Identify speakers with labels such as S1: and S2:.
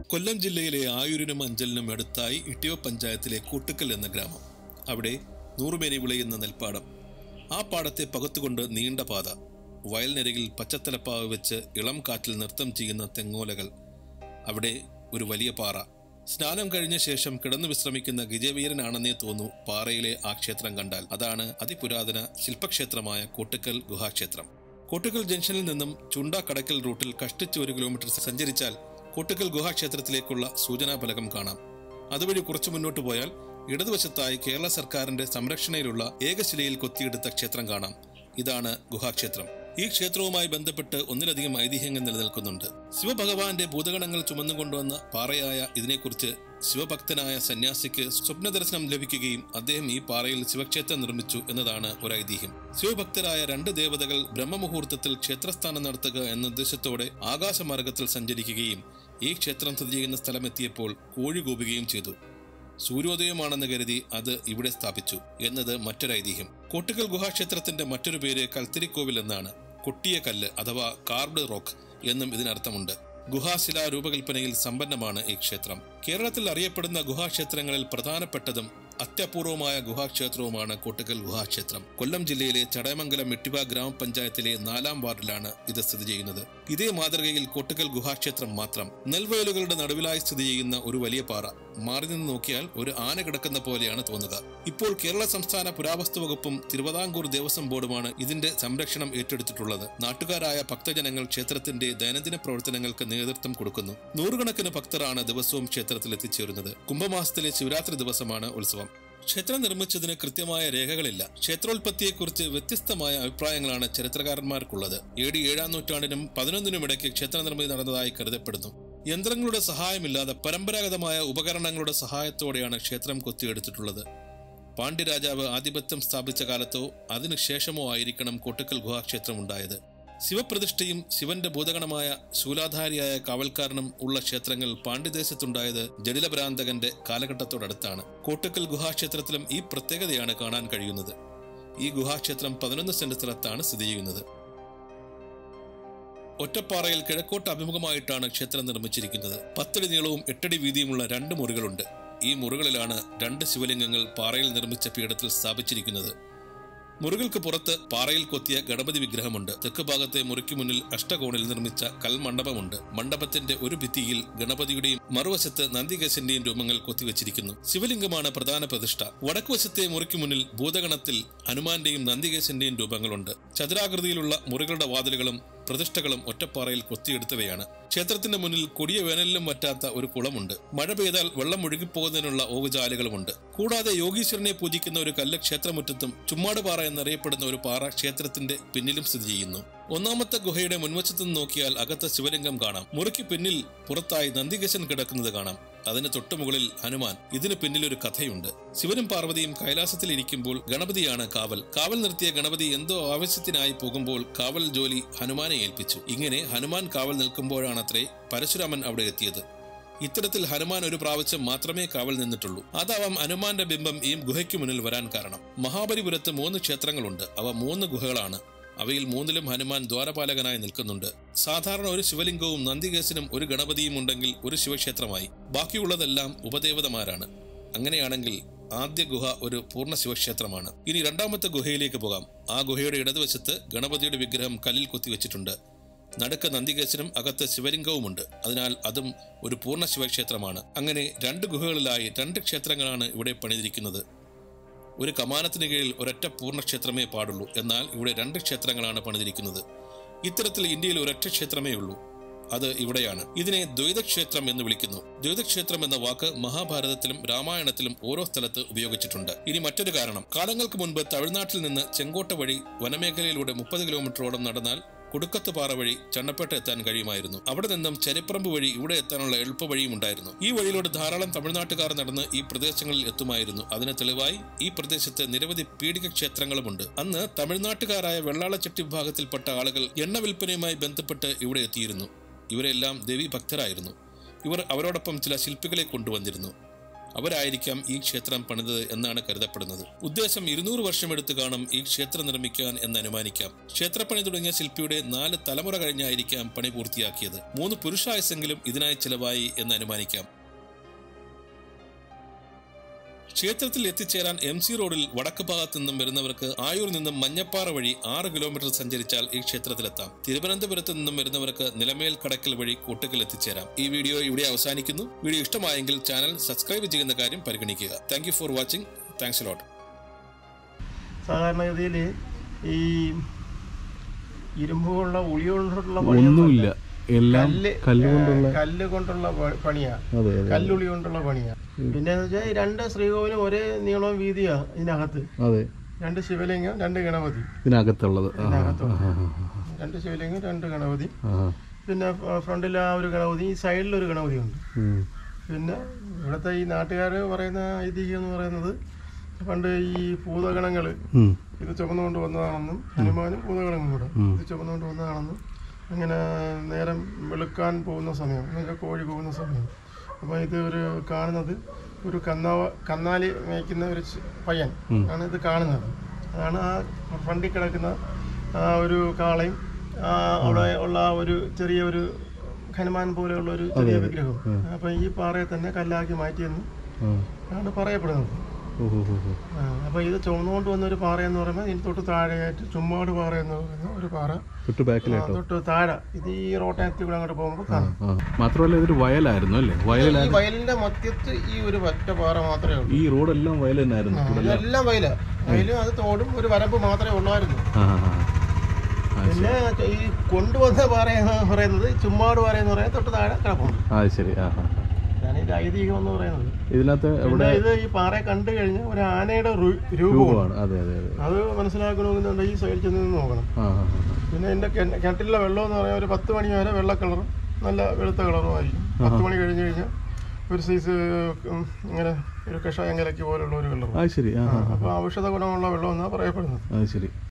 S1: കൊല്ലം ജില്ലയിലെ ആയൂരിനും അഞ്ചലിനും അടുത്തായി ഇട്ടിയോ പഞ്ചായത്തിലെ കൂട്ടുക്കൽ എന്ന ഗ്രാമം. അവിടെ നൂറുമേനി വിളയുന്ന നെൽപ്പാടം. ആ പാടത്തെ പകുത്തുകൊണ്ട് നീണ്ട പാത. വയലിനരികിൽ പച്ചത്തലപ്പാവ് വെച്ച് ഇളം കാറ്റിൽ നൃത്തം ചെയ്യുന്ന തെങ്ങോലകൾ. അവിടെ ഒരു വലിയ പാറ. സ്നാനം കഴിഞ്ഞ ശേഷം കിടന്നു വിശ്രമിക്കുന്ന ഗജവീരനാണെന്നേ തോന്നൂ പാറയിലെ ആ ക്ഷേത്രം കണ്ടാൽ. അതാണ് അതിപുരാതന ശില്പക്ഷേത്രമായ കൂട്ടുക്കൽ ഗുഹാക്ഷേത്രം. കൂട്ടുക്കൽ ജംഗ്ഷനിൽ നിന്നും ചുണ്ടാക്കടക്കൽ റൂട്ടിൽ കഷ്ടിച്ച് 1 കിലോമീറ്റർ സഞ്ചരിച്ചാൽ കൂട്ടുക്കൽ ഗുഹാക്ഷേത്രത്തിലേക്കുള്ള സൂചനാഫലകം കാണാം. അതുവഴി കുറച്ചു മുന്നോട്ട് പോയാൽ ഇടതുവശത്തായി കേരള സർക്കാരിന്റെ സംരക്ഷണയിലുള്ള ഏകശിലയിൽ കൊത്തിയെടുത്ത ക്ഷേത്രം കാണാം. ഇതാണ് ഗുഹാക്ഷേത്രം. ഈ ക്ഷേത്രവുമായി ബന്ധപ്പെട്ട് ഒന്നിലധികം ഐതിഹ്യങ്ങൾ നിലനിൽക്കുന്നുണ്ട്. ശിവഭഗവാന്റെ ഭൂതഗണങ്ങൾ ചുമന്നുകൊണ്ടുവന്ന പാറയായ ഇതിനെക്കുറിച്ച് ശിവഭക്തനായ സന്യാസിക്ക് സ്വപ്നദർശനം ലഭിക്കുകയും അദ്ദേഹം ഈ പാറയിൽ ശിവക്ഷേത്രം നിർമ്മിച്ചു എന്നതാണ് ഒരു ഐതിഹ്യം. ശിവഭക്തരായ 2 ദേവതകൾ ബ്രഹ്മമുഹൂർത്തത്തിൽ ക്ഷേത്രസ്ഥാനം നടത്തുക എന്ന ഉദ്ദേശത്തോടെ ആകാശമാർഗത്തിൽ സഞ്ചരിക്കുകയും ഈ ക്ഷേത്രം സ്ഥിതി ചെയ്യുന്ന സ്ഥലമെത്തിയപ്പോൾ കോഴി കൂവുകയും ചെയ്തു. സൂര്യോദയമാണെന്ന് കരുതി അത് ഇവിടെ സ്ഥാപിച്ചു എന്നത് മറ്റൊരു ഐതിഹ്യം. കൂട്ടുക്കൽ ഗുഹാക്ഷേത്രത്തിന്റെ മറ്റൊരു പേര് കൽത്തിരിക്കോവിൽ എന്നാണ്. കൊട്ടിയ കല്ല് അഥവാ കാർഡ് റോക്ക് എന്നും ഇതിനർത്ഥമുണ്ട്. ഗുഹാശിലാ രൂപകൽപ്പനയിൽ സമ്പന്നമാണ് ഈ ക്ഷേത്രം. കേരളത്തിൽ അറിയപ്പെടുന്ന ഗുഹാക്ഷേത്രങ്ങളിൽ പ്രധാനപ്പെട്ടതും അത്യപൂർവമായ ഗുഹാക്ഷേത്രവുമാണ് കൂട്ടുക്കൽ ഗുഹാക്ഷേത്രം. കൊല്ലം ജില്ലയിലെ ചടയമംഗലം ഇട്ടിവ ഗ്രാമപഞ്ചായത്തിലെ 4-ാം വാർഡിലാണ് ഇത് സ്ഥിതി ചെയ്യുന്നത്. ഇതേ മാതൃകയിൽ കൂട്ടുക്കൽ ഗുഹാക്ഷേത്രം മാത്രം. നെൽവയലുകളുടെ നടുവിലായി സ്ഥിതി ചെയ്യുന്ന ഒരു വലിയ പാറ. മാറി നിന്ന് നോക്കിയാൽ ഒരു ആന കിടക്കുന്ന പോലെയാണ് തോന്നുക. ഇപ്പോൾ കേരള സംസ്ഥാന പുരാവസ്തു വകുപ്പും തിരുവിതാംകൂർ ദേവസ്വം ബോർഡുമാണ് ഇതിന്റെ സംരക്ഷണം ഏറ്റെടുത്തിട്ടുള്ളത്. നാട്ടുകാരായ ഭക്തജനങ്ങൾ ക്ഷേത്രത്തിന്റെ ദൈനംദിന പ്രവർത്തനങ്ങൾക്ക് നേതൃത്വം കൊടുക്കുന്നു. നൂറുകണക്കിന് ഭക്തരാണ് ദിവസവും ക്ഷേത്രത്തിൽ എത്തിച്ചേരുന്നത്. കുംഭമാസത്തിലെ ശിവരാത്രി ദിവസമാണ് ഉത്സവം. ക്ഷേത്രം നിർമ്മിച്ചതിന് കൃത്യമായ രേഖകളില്ല. ക്ഷേത്രോൽപത്തിയെക്കുറിച്ച് വ്യത്യസ്തമായ അഭിപ്രായങ്ങളാണ് ചരിത്രകാരന്മാർക്കുള്ളത്. AD 7-ാം നൂറ്റാണ്ടിനും 11-നും ഇടയ്ക്ക് ക്ഷേത്ര നിർമ്മിതി നടന്നതായി കരുതപ്പെടുന്നു. യന്ത്രങ്ങളുടെ സഹായമില്ലാതെ പരമ്പരാഗതമായ ഉപകരണങ്ങളുടെ സഹായത്തോടെയാണ് ക്ഷേത്രം കൊത്തിയെടുത്തിട്ടുള്ളത്. പാണ്ഡ്യരാജാവ് ആധിപത്യം സ്ഥാപിച്ച കാലത്തോ അതിനുശേഷമോ ആയിരിക്കണം കൂട്ടുക്കൽ ഗുഹാക്ഷേത്രം ഉണ്ടായത്. ശിവപ്രതിഷ്ഠയും ശിവന്റെ ഭൂതഗണമായ ശൂലാധാരിയായ കാവൽക്കാരനും ഉള്ള ക്ഷേത്രങ്ങൾ പാണ്ഡ്യദേശത്തുണ്ടായത് ജടിലഭ്രാന്തകന്റെ കാലഘട്ടത്തോടടുത്താണ്. കൂട്ടുക്കൽ ഗുഹാക്ഷേത്രത്തിലും ഈ പ്രത്യേകതയാണ് കാണാൻ കഴിയുന്നത്. ഈ ഗുഹാക്ഷേത്രം 11 സെന്റ് സ്ഥലത്താണ് സ്ഥിതി ചെയ്യുന്നത്. ഒറ്റപ്പാറയിൽ കിഴക്കോട്ട് അഭിമുഖമായിട്ടാണ് ക്ഷേത്രം നിർമ്മിച്ചിരിക്കുന്നത്. 10 അടി നീളവും 8 അടി വീതിയുമുള്ള 2 മുറികളുണ്ട്. ഈ മുറികളിലാണ് 2 ശിവലിംഗങ്ങൾ പാറയിൽ നിർമ്മിച്ച പീഠത്തിൽ സ്ഥാപിച്ചിരിക്കുന്നത്. മുറികൾക്ക് പുറത്ത് പാറയിൽ കൊത്തിയ ഗണപതി വിഗ്രഹമുണ്ട്. തെക്ക് ഭാഗത്തെ മുറിക്ക് മുന്നിൽ അഷ്ടകോണിൽ നിർമ്മിച്ച കൽമണ്ഡപമുണ്ട്. മണ്ഡപത്തിന്റെ ഒരു ഭിത്തിയിൽ ഗണപതിയുടെയും മറുവശത്ത് നന്ദികേശന്റെയും രൂപങ്ങൾ കൊത്തിവെച്ചിരിക്കുന്നു. ശിവലിംഗമാണ് പ്രധാന പ്രതിഷ്ഠ. വടക്കുവശത്തെ മുറിക്ക് മുന്നിൽ ഭൂതഗണത്തിൽ ഹനുമാന്റെയും നന്ദികേശന്റെയും രൂപങ്ങളുണ്ട്. ചതുരാകൃതിയിലുള്ള മുറികളുടെ വാതിലുകളും പ്രതിഷ്ഠകളും ഒറ്റപ്പാറയിൽ കൊത്തിയെടുത്തവയാണ്. ക്ഷേത്രത്തിന്റെ മുന്നിൽ കൊടിയ വേനലിലും വറ്റാത്ത ഒരു കുളമുണ്ട്. മഴ പെയ്താൽ വെള്ളം ഒഴുകിപ്പോകുന്നതിനുള്ള ഓവുചാലുകളുമുണ്ട്. കൂടാതെ യോഗീശ്വരനെ പൂജിക്കുന്ന ഒരു കല്ല് ക്ഷേത്രമുറ്റത്തും ചുമ്മാടുപാറ എന്നറിയപ്പെടുന്ന ഒരു പാറ ക്ഷേത്രത്തിന്റെ പിന്നിലും സ്ഥിതി ചെയ്യുന്നു. 1-ാമത്തെ ഗുഹയുടെ മുൻവശത്തു നിന്ന് നോക്കിയാൽ അകത്ത് ശിവലിംഗം കാണാം. മുറിക്ക് പിന്നിൽ പുറത്തായി നന്ദികേശൻ കിടക്കുന്നത് കാണാം. അതിന് തൊട്ടുമുകളിൽ ഹനുമാൻ. ഇതിന് പിന്നിലൊരു കഥയുണ്ട്. ശിവനും പാർവതിയും കൈലാസത്തിൽ ഇരിക്കുമ്പോൾ ഗണപതിയാണ് കാവൽ. കാവൽ നിർത്തിയ ഗണപതി എന്തോ ആവശ്യത്തിനായി പോകുമ്പോൾ കാവൽ ജോലി ഹനുമാനെ ഏൽപ്പിച്ചു. ഇങ്ങനെ ഹനുമാൻ കാവൽ നിൽക്കുമ്പോഴാണത്രേ പരശുരാമൻ അവിടെ എത്തിയത്. ഇത്തരത്തിൽ ഹനുമാൻ ഒരു പ്രാവശ്യം മാത്രമേ കാവൽ നിന്നിട്ടുള്ളൂ. അതാവാം ഹനുമാന്റെ ബിംബം ഈ ഗുഹയ്ക്ക് മുന്നിൽ വരാൻ കാരണം. മഹാബലിപുരത്ത് 3 ക്ഷേത്രങ്ങളുണ്ട്. അവ 3 ഗുഹകളാണ്. അവയിൽ 3-ലും ഹനുമാൻ ദ്വാരപാലകനായി നിൽക്കുന്നുണ്ട്. സാധാരണ ഒരു ശിവലിംഗവും നന്ദികേശനും ഒരു ഗണപതിയും ഉണ്ടെങ്കിൽ ഒരു ശിവക്ഷേത്രമായി. ബാക്കിയുള്ളതെല്ലാം ഉപദേവതമാരാണ്. അങ്ങനെയാണെങ്കിൽ ആദ്യ ഗുഹ ഒരു പൂർണ്ണ ശിവക്ഷേത്രമാണ്. ഇനി 2-ാമത്തെ ഗുഹയിലേക്ക് പോകാം. ആ ഗുഹയുടെ ഇടതുവശത്ത് ഗണപതിയുടെ വിഗ്രഹം കല്ലിൽ കൊത്തിവെച്ചിട്ടുണ്ട്. നടുക്ക് നന്ദികേശനും അകത്ത് ശിവലിംഗവുമുണ്ട്. അതിനാൽ അതും ഒരു പൂർണ്ണ ശിവക്ഷേത്രമാണ്. അങ്ങനെ 2 ഗുഹകളിലായി 2 ക്ഷേത്രങ്ങളാണ് ഇവിടെ പണിതിരിക്കുന്നത്. ഒരു കമാനത്തിന് കീഴിൽ ഒരൊറ്റ പൂർണ്ണക്ഷേത്രമേ പാടുള്ളൂ. എന്നാൽ ഇവിടെ 2 ക്ഷേത്രങ്ങളാണ് പണിതിരിക്കുന്നത്. ഇത്തരത്തിൽ ഇന്ത്യയിൽ ഒരൊറ്റ ക്ഷേത്രമേ ഉള്ളൂ. അത് ഇവിടെയാണ്. ഇതിനെ ദ്വൈതക്ഷേത്രം എന്ന് വിളിക്കുന്നു. ദ്വൈതക്ഷേത്രം എന്ന വാക്ക് മഹാഭാരതത്തിലും രാമായണത്തിലും ഓരോ സ്ഥലത്ത് ഉപയോഗിച്ചിട്ടുണ്ട്. ഇനി മറ്റൊരു കാരണം. കാലങ്ങൾക്ക് മുൻപ് തമിഴ്നാട്ടിൽ നിന്ന് ചെങ്കോട്ട വഴി വനമേഖലയിലൂടെ 30 കിലോമീറ്ററോളം നടന്നാൽ കുടുക്കത്തുപാറ വഴി ചണ്ണപ്പേട്ട എത്താൻ കഴിയുമായിരുന്നു. അവിടെ നിന്നും ചരിപ്പറമ്പ് വഴി ഇവിടെ എത്താനുള്ള എളുപ്പ വഴിയും ഉണ്ടായിരുന്നു. ഈ വഴിയിലൂടെ ധാരാളം തമിഴ്നാട്ടുകാർ നടന്ന് ഈ പ്രദേശങ്ങളിൽ എത്തുമായിരുന്നു. അതിന് തെളിവായി ഈ പ്രദേശത്ത് നിരവധി പീഡിക ക്ഷേത്രങ്ങളുമുണ്ട്. അന്ന് തമിഴ്നാട്ടുകാരായ വെള്ളാളച്ചെട്ടി വിഭാഗത്തിൽപ്പെട്ട ആളുകൾ എണ്ണ വിൽപ്പനയുമായി ബന്ധപ്പെട്ട് ഇവിടെ എത്തിയിരുന്നു. ഇവരെല്ലാം ദേവി ഭക്തരായിരുന്നു. ഇവർ അവരോടൊപ്പം ചില ശില്പികളെ കൊണ്ടുവന്നിരുന്നു. അവരായിരിക്കാം ഈ ക്ഷേത്രം പണിതത് എന്നാണ് കരുതപ്പെടുന്നത്. ഉദ്ദേശം 200 വർഷമെടുത്ത് കാണും ഈ ക്ഷേത്രം നിർമ്മിക്കാൻ എന്ന് അനുമാനിക്കാം. ക്ഷേത്രപ്പണി തുടങ്ങിയ ശില്പിയുടെ 4 തലമുറ കഴിഞ്ഞായിരിക്കാം പണി പൂർത്തിയാക്കിയത്. 3 പുരുഷായുസെങ്കിലും ഇതിനായി ചിലവായി എന്ന് അനുമാനിക്കാം. ക്ഷേത്രത്തിൽ എത്തിച്ചേരാൻ MC റോഡിൽ വടക്ക് ഭാഗത്തു നിന്നും വരുന്നവർക്ക് ആയൂരിൽ നിന്നും മഞ്ഞപ്പാറ വഴി 6 കിലോമീറ്റർ സഞ്ചരിച്ചാൽ ഈ ക്ഷേത്രത്തിലെത്താം. തിരുവനന്തപുരത്ത് നിന്നും വരുന്നവർക്ക് നിലമേൽ കടക്കൽ വഴി കൂട്ടുകൽ എത്തിച്ചേരാം. ഈ വീഡിയോ ഇവിടെ അവസാനിക്കുന്നു. വീഡിയോ ഇഷ്ടമായെങ്കിൽ ചാനൽ സബ്സ്ക്രൈബ് ചെയ്യുന്ന കാര്യം പരിഗണിക്കുക. Thank you for watching. Thanks a lot.
S2: സാധാരണഗതിയിൽ ഈ ഇരുമ്പ് കൊണ്ടുള്ള ഉളി കൊണ്ടുള്ള
S3: ഒന്നുമില്ല, എല്ലാം
S2: കല്ല് കൊണ്ടുള്ള പണിയാണ്, കല്ലുളി കൊണ്ടുള്ള പണിയാണ്. പിന്നെ വെച്ചാൽ 2 ശ്രീകോവിലും ഒരേ നീളവും വീതിയാ ഇതിനകത്ത്. 2 ശിവലിംഗം 2 ഗണപതി
S3: ഇതിനകത്തുള്ളത്.
S2: 2 ശിവലിംഗം 2 ഗണപതി. പിന്നെ ഫ്രണ്ടിൽ ആ ഒരു ഗണപതി, ഈ സൈഡിലൊരു ഗണപതി ഉണ്ട്. പിന്നെ ഇവിടുത്തെ ഈ നാട്ടുകാർ പറയുന്ന ഐതിഹ്യം എന്ന് പറയുന്നത് പണ്ട് ഈ ഭൂതഗണങ്ങൾ ഇത് ചുമന്നുകൊണ്ട് വന്നതാണെന്നും, ഹനുമാനും ഭൂതഗണങ്ങളും കൂടെ ഇത് ചുമന്നുകൊണ്ട് വന്നതാണെന്നും, അങ്ങനെ നേരം വെളുക്കാൻ പോകുന്ന സമയം, അങ്ങനെ കോഴി പോകുന്ന സമയം, അപ്പോൾ ഇത് ഒരു കാണുന്നത് ഒരു കന്നാലി മേയ്ക്കുന്ന ഒരു പയ്യൻ ആണ് ഇത് കാണുന്നത്. അതാണ് ആ ഫ്രണ്ടിൽ കിടക്കുന്ന ആ ഒരു കാളയും അവിടെ ഉള്ള ഒരു ചെറിയ ഒരു ഹനുമാൻ പോലെയുള്ള ഒരു ചെറിയ വിഗ്രഹം. അപ്പം ഈ പാറയെ തന്നെ കല്ലാക്കി മാറ്റിയെന്ന് ആണ് പറയപ്പെടുന്നത്. അപ്പോൾ ഇത് ചുമന്നുകൊണ്ട് വന്നൊരു പാറ എന്ന് പറയുമ്പോൾ ഇതിന് തൊട്ട് താഴെയായിട്ട് ചുമ്മാട് പാറ എന്ന് പറയുന്ന ഒരു പാറ തൊട്ട് താഴെ ഇത് ഈ റോട്ടയത്തിൽ കൂടെ അങ്ങോട്ട് പോകുമ്പോൾ കാണാം.
S3: മാത്രമല്ല ഇതൊരു വയലായിരുന്നു അല്ലേ?
S2: ഈ വയലിന്റെ മധ്യത്ത് ഈ ഒരു ഒറ്റ പാറ മാത്രമേ ഉള്ളൂ.
S3: ഈ റോഡെല്ലാം വയൽ തന്നെയായിരുന്നു.
S2: എല്ലാം വയലും അത് തോടും ഒരു വരമ്പ് മാത്രമേ ഉള്ളായിരുന്നു. പിന്നെ ഈ കൊണ്ടുവന്ന പാറ എന്ന് പറയുന്നത് ചുമ്മാട് പാറ എന്ന് പറയുന്നത് തൊട്ട് താഴെ കിടപ്പുണ്ട്. ഇത് ഐതിഹ്യം എന്ന് പറയുന്നത്.
S3: ഇതിനകത്ത്
S2: ഇത് ഈ പാറയെ കണ്ടു കഴിഞ്ഞാൽ ഒരു ആനയുടെ രൂപമാണ്. അത് മനസ്സിലാക്കണമെന്നുണ്ട് ഈ സൈഡിൽ ചെന്ന് നോക്കണം. പിന്നെ എന്റെ കിണറ്റിലെ വെള്ളം എന്ന് പറഞ്ഞാൽ ഒരു 10 മണി വരെ വെള്ള കളറും നല്ല വെളുത്ത കളറും ആയിരിക്കും. 10 മണി കഴിഞ്ഞ് കഴിഞ്ഞാൽ ഒരു സൈസ് ഇങ്ങനെ ഒരു കഷായം കലക്കി പോലുള്ള ഒരു വെള്ളം. അപ്പോൾ ഔഷധ ഗുണമുള്ള വെള്ളം എന്നാണ് പറയപ്പെടുന്നത്.